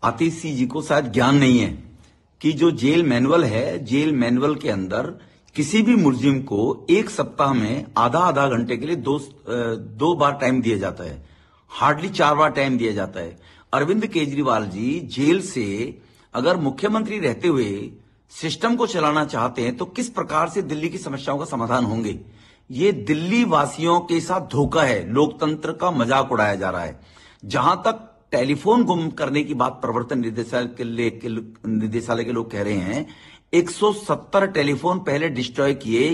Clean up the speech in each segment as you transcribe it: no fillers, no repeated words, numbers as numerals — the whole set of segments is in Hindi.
आतिशी जी को शायद ज्ञान नहीं है कि जो जेल मैनुअल है, जेल मैनुअल के अंदर किसी भी मुलजिम को एक सप्ताह में आधा आधा घंटे के लिए दो बार टाइम दिया जाता है, हार्डली 4 बार टाइम दिया जाता है। अरविंद केजरीवाल जी जेल से अगर मुख्यमंत्री रहते हुए सिस्टम को चलाना चाहते हैं तो किस प्रकार से दिल्ली की समस्याओं का समाधान होंगे? ये दिल्ली वासियों के साथ धोखा है, लोकतंत्र का मजाक उड़ाया जा रहा है। जहां तक टेलीफोन गुम करने की बात प्रवर्तन निदेशालय के लोग कह रहे हैं, 170 टेलीफोन पहले डिस्ट्रॉय किए।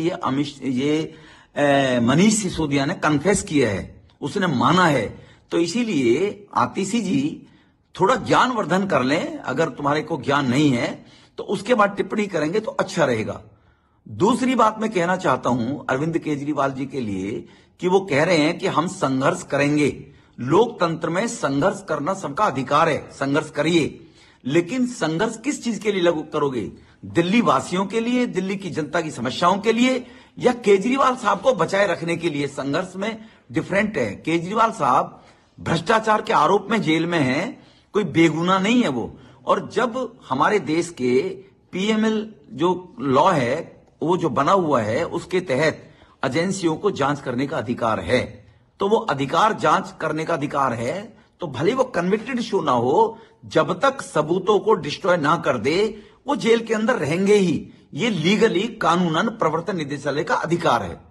ये मनीष सिसोदिया ने कन्फेस किया है, उसने माना है। तो इसीलिए आतिशी जी थोड़ा ज्ञानवर्धन कर लें। अगर तुम्हारे को ज्ञान नहीं है तो उसके बाद टिप्पणी करेंगे तो अच्छा रहेगा। दूसरी बात मैं कहना चाहता हूं अरविंद केजरीवाल जी के लिए कि वो कह रहे हैं कि हम संघर्ष करेंगे। लोकतंत्र में संघर्ष करना सबका अधिकार है, संघर्ष करिए, लेकिन संघर्ष किस चीज के लिए लागू करोगे? दिल्ली वासियों के लिए, दिल्ली की जनता की समस्याओं के लिए, या केजरीवाल साहब को बचाए रखने के लिए? संघर्ष में डिफरेंट है। केजरीवाल साहब भ्रष्टाचार के आरोप में जेल में हैं, कोई बेगुनाह नहीं है वो। और जब हमारे देश के पीएमएल जो लॉ है वो जो बना हुआ है उसके तहत एजेंसियों को जांच करने का अधिकार है, तो वो अधिकार जांच करने का अधिकार है, तो भले वो कन्विक्टेड शो ना हो, जब तक सबूतों को डिस्ट्रॉय ना कर दे वो जेल के अंदर रहेंगे ही। ये लीगली कानूनन प्रवर्तन निदेशालय का अधिकार है।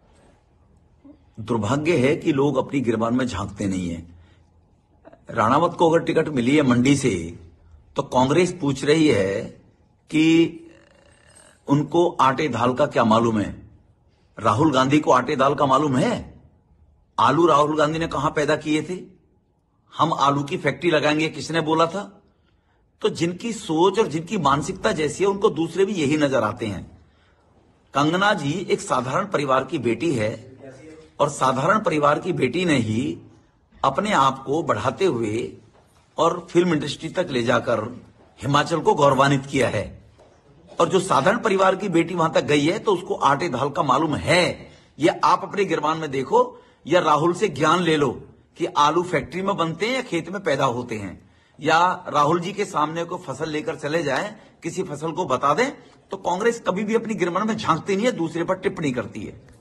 दुर्भाग्य है कि लोग अपनी गिरबान में झांकते नहीं है। राणावत को अगर टिकट मिली है मंडी से तो कांग्रेस पूछ रही है कि उनको आटे दाल का क्या मालूम है। राहुल गांधी को आटे दाल का मालूम है? आलू राहुल गांधी ने कहां पैदा किए थे? हम आलू की फैक्ट्री लगाएंगे किसने बोला था? तो जिनकी सोच और जिनकी मानसिकता जैसी है उनको दूसरे भी यही नजर आते हैं। कंगना जी एक साधारण परिवार की बेटी है और साधारण परिवार की बेटी ने ही अपने आप को बढ़ाते हुए और फिल्म इंडस्ट्री तक ले जाकर हिमाचल को गौरवान्वित किया है। और जो साधारण परिवार की बेटी वहां तक गई है तो उसको आटे दाल का मालूम है। ये आप अपने गिरबान में देखो या राहुल से ज्ञान ले लो कि आलू फैक्ट्री में बनते हैं या खेत में पैदा होते हैं। या राहुल जी के सामने को फसल लेकर चले जाएं, किसी फसल को बता दें, तो कांग्रेस कभी भी अपनी गिरबान में झांकती नहीं है, दूसरे पर टिप्पणी करती है।